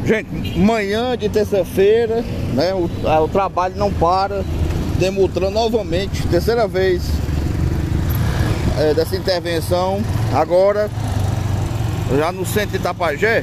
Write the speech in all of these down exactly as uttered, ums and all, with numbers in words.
Gente, manhã de terça-feira, né, o, a, o trabalho não para. Demutran novamente, terceira vez é, dessa intervenção. Agora, já no centro de Itapajé,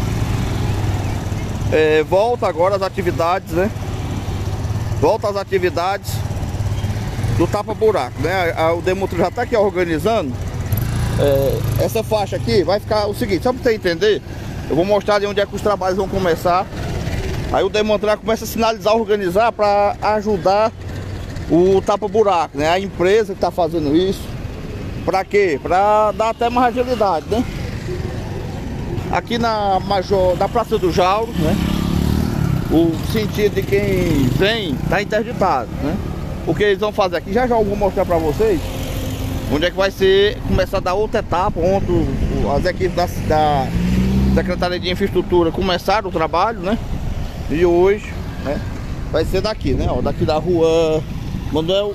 é, volta agora as atividades, né? Volta as atividades do tapa-buraco, né? A, a, o Demutran já está aqui organizando. É, essa faixa aqui vai ficar o seguinte, só para você entender. Eu vou mostrar de onde é que os trabalhos vão começar. Aí o Demutran começa a sinalizar, organizar para ajudar o tapa-buraco, né? A empresa que está fazendo isso. Para quê? Para dar até mais agilidade, né? Aqui na Major, da Praça do Jauro, né? O sentido de quem vem está interditado, né? O que eles vão fazer aqui, já já eu vou mostrar para vocês onde é que vai ser, começar a dar outra etapa, onde as equipes da, da Secretaria de Infraestrutura começaram o trabalho, né? E hoje, né, vai ser daqui, né? Ó, daqui da rua Manuel,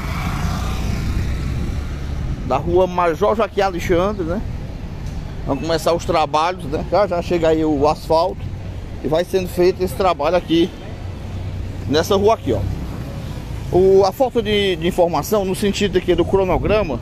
da rua Major Joaquim Alexandre, né? Vamos começar os trabalhos, né? Já já chega aí o asfalto e vai sendo feito esse trabalho aqui nessa rua aqui, ó. O, a falta de, de informação no sentido aqui do cronograma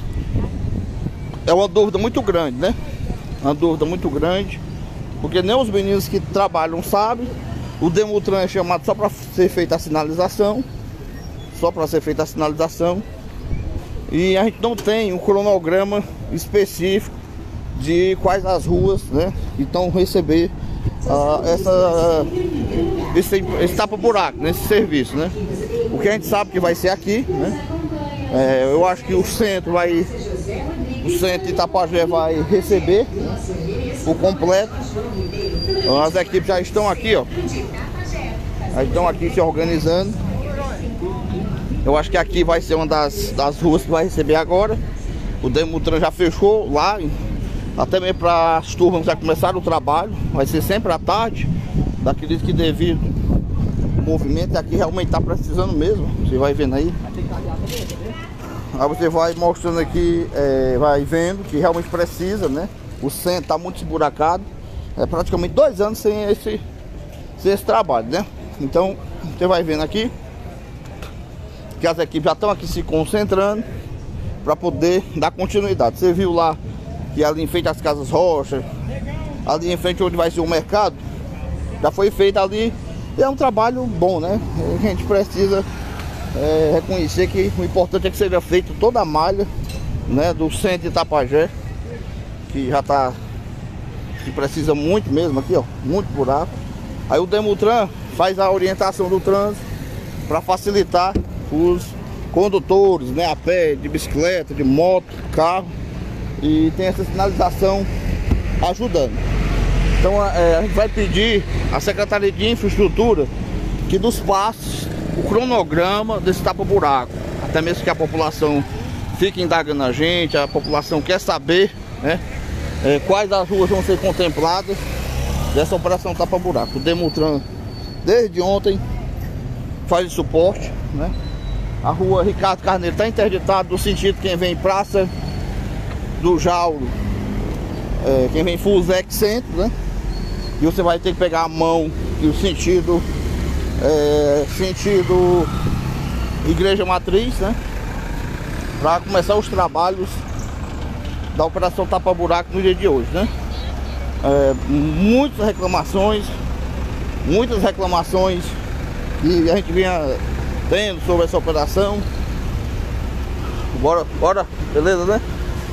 é uma dúvida muito grande, né? Uma dúvida muito grande, porque nem os meninos que trabalham sabem. O Demutran é chamado só para ser feita a sinalização, só para ser feita a sinalização, e a gente não tem um cronograma específico de quais as ruas, né, que estão receber uh, essa, esse, esse tapa-buraco nesse serviço, né? O que a gente sabe que vai ser aqui, né? É, eu acho que o centro vai, o centro de Itapajé vai receber, né, o completo. As equipes já estão aqui, ó. Já estão aqui se organizando. Eu acho que aqui vai ser uma das, das ruas que vai receber agora. O Demutran já fechou lá, até mesmo para as turmas que já começaram o trabalho. Vai ser sempre à tarde. Acredito que devido ao movimento aqui realmente está precisando mesmo. Você vai vendo aí. Aí você vai mostrando aqui, é, vai vendo que realmente precisa, né? O centro está muito esburacado. É praticamente dois anos sem esse, sem esse trabalho, né? Então, você vai vendo aqui que as equipes já estão aqui se concentrando para poder dar continuidade. Você viu lá que ali em frente às Casas Rocha, ali em frente onde vai ser o mercado, já foi feito ali. E é um trabalho bom, né? A gente precisa é, reconhecer que o importante é que seja feito toda a malha, né, do centro de Itapajé, que já está, que precisa muito mesmo aqui, ó, muito buraco. Aí o Demutran faz a orientação do trânsito para facilitar os condutores, né, a pé, de bicicleta, de moto, carro, e tem essa sinalização ajudando. Então é, a gente vai pedir à Secretaria de Infraestrutura que nos passe o cronograma desse tapa-buraco, até mesmo que a população fique indagando a gente, a população quer saber, né, é, quais as ruas vão ser contempladas dessa operação tapa-buraco. O Demutran, desde ontem, faz suporte, né? A rua Ricardo Carneiro está interditada no sentido quem vem Praça do Jauro, é, quem vem Fusec Centro, né? E você vai ter que pegar a mão e o sentido é, sentido Igreja Matriz, né? Para começar os trabalhos da operação tapa-buraco no dia de hoje, né? É, muitas reclamações, muitas reclamações que a gente vinha tendo sobre essa operação. Bora, bora, beleza, né?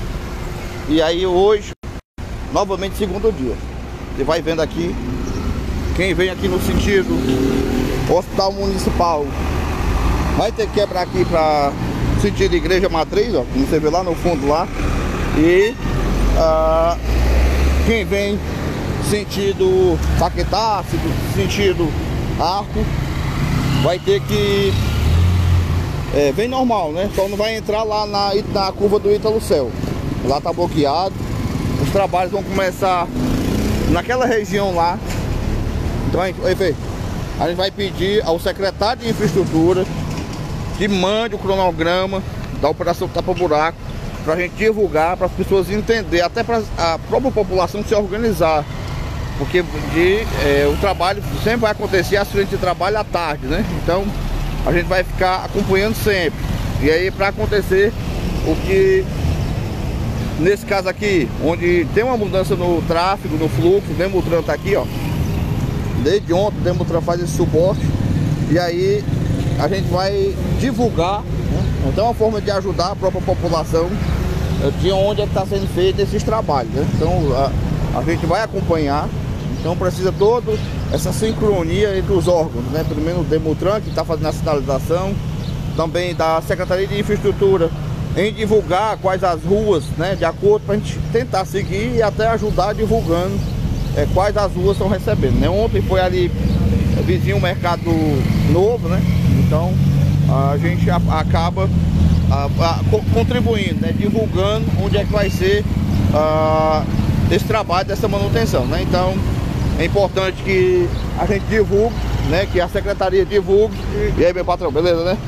E aí hoje, novamente segundo dia. Você vai vendo aqui, quem vem aqui no sentido Hospital Municipal vai ter que quebrar aqui para sentido Igreja Matriz, ó, como você vê lá no fundo lá. E uh, quem vem sentido Paquetá, sentido Arco, vai ter que é, vem normal, né? Só não vai entrar lá na, na curva do Ítalo Céu. Lá tá bloqueado. Os trabalhos vão começar naquela região lá. Então a gente, a gente vai pedir ao secretário de Infraestrutura que mande o cronograma da operação tapa-buraco para a gente divulgar, para as pessoas entenderem, até para a própria população se organizar porque de, é, o trabalho sempre vai acontecer, acidente de trabalho à tarde, né? Então a gente vai ficar acompanhando sempre. E aí, para acontecer o que nesse caso aqui, onde tem uma mudança no tráfego, no fluxo, o Demutran tá aqui, ó. Desde ontem o Demutran faz esse suporte. E aí a gente vai divulgar, né? Então é uma forma de ajudar a própria população de onde é que está sendo feito esses trabalhos, né? Então a, a gente vai acompanhar. Então precisa toda essa sincronia entre os órgãos, né? Primeiro o Demutran, que está fazendo a sinalização, também da Secretaria de Infraestrutura, em divulgar quais as ruas, né, de acordo, para a gente tentar seguir e até ajudar divulgando é, quais as ruas estão recebendo, né? Ontem foi ali vizinho o Mercado Novo, né? Então a gente a, acaba a, a, contribuindo, né? Divulgando onde é que vai ser a, esse trabalho dessa manutenção, né? Então é importante que a gente divulgue, né? Que a secretaria divulgue. E aí, meu patrão, beleza, né?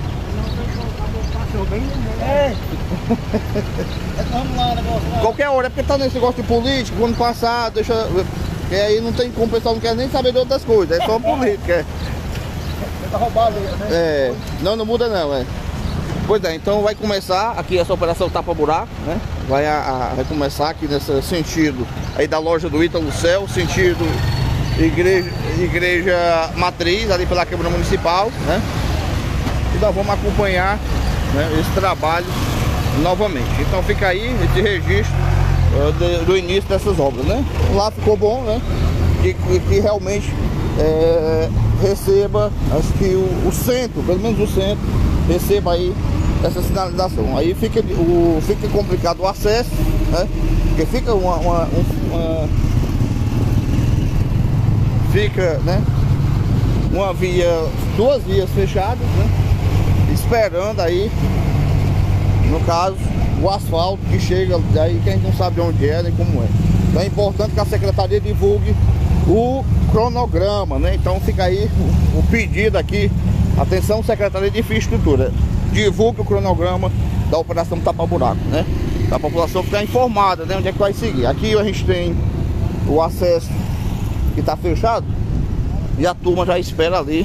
É. Vamos lá, negócio lá. Qualquer hora, é porque tá nesse negócio de política, quando passar, deixa. E aí não tem como, o pessoal não quer nem saber de outras coisas, é só política. É. Tá roubado aí, né? É, não, não muda não, é. Pois é, então vai começar aqui essa operação tapa-buraco, né? Vai, a, a, vai começar aqui nesse sentido aí da loja do Ítalo Céu, sentido igreja, igreja matriz, ali pela Câmara Municipal, né? E nós vamos acompanhar, né, esse trabalho novamente. Então fica aí esse registro uh, de, do início dessas obras, né? Lá ficou bom, né? Que, que, que realmente é, receba, acho que o, o centro, pelo menos o centro, receba aí essa sinalização. Aí fica, o, fica complicado o acesso, né? Porque fica uma, uma, uma fica, né? Uma via, duas vias fechadas, né? Esperando aí, no caso, o asfalto que chega daí, que a gente não sabe de onde é nem como é. Então é importante que a secretaria divulgue o cronograma, né? Então fica aí o, o pedido aqui, atenção, Secretaria de Infraestrutura, divulgue o cronograma da operação tapa-buraco, né? Para a população ficar informada, né? Onde é que vai seguir. Aqui a gente tem o acesso que está fechado e a turma já espera ali,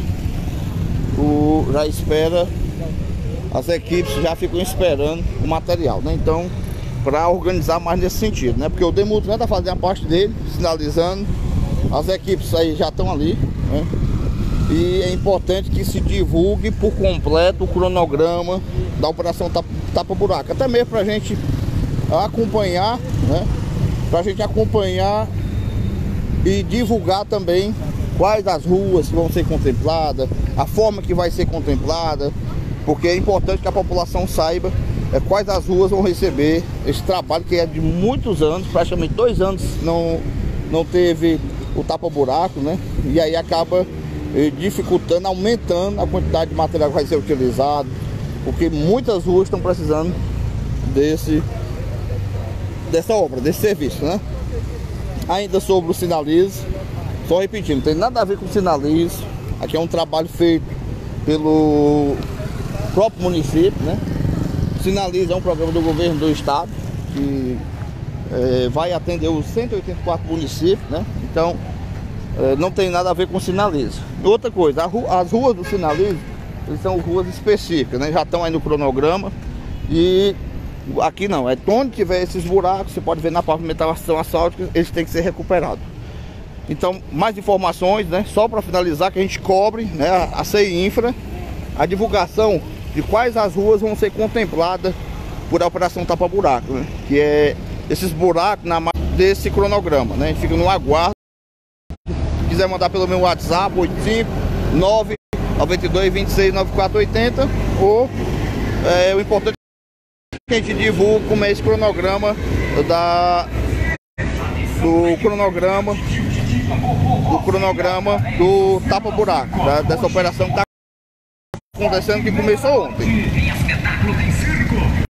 o, já espera. As equipes já ficam esperando o material, né? Então, para organizar mais nesse sentido, né? Porque o Demutran está fazendo a parte dele, sinalizando. As equipes aí já estão ali, né? E é importante que se divulgue por completo o cronograma da operação tapa-buraco. Até mesmo para a gente acompanhar, né? Para a gente acompanhar e divulgar também quais as ruas que vão ser contempladas, a forma que vai ser contemplada. Porque é importante que a população saiba é, quais as ruas vão receber esse trabalho que é de muitos anos, praticamente dois anos não, não teve o tapa-buraco, né? E aí acaba eh, dificultando, aumentando a quantidade de material que vai ser utilizado, porque muitas ruas estão precisando desse, dessa obra, desse serviço, né? Ainda sobre o sinalizo, só repetindo, não tem nada a ver com o sinalizo. Aqui é um trabalho feito pelo próprio município, né? Sinaliza é um programa do governo do estado que é, vai atender os cento e oitenta e quatro municípios, né? Então é, não tem nada a ver com Sinaliza. Outra coisa, ru as ruas do Sinaliza, eles são ruas específicas, né? Já estão aí no cronograma. E aqui não, é onde tiver esses buracos, você pode ver na pavimentação asfáltica, eles têm que ser recuperados. Então, mais informações, né? Só para finalizar, que a gente cobre, né, a CEINFRA, a divulgação de quais as ruas vão ser contempladas por a operação tapa-buraco, né? Que é esses buracos na margem desse cronograma, né? A gente fica no aguardo. Se quiser mandar pelo meu WhatsApp, oito cinco nove nove dois dois seis nove quatro oito zero, ou é, o importante é que a gente divulgue como é esse cronograma da, do cronograma do cronograma do tapa-buraco, dessa operação que está acontecendo, que começou ontem.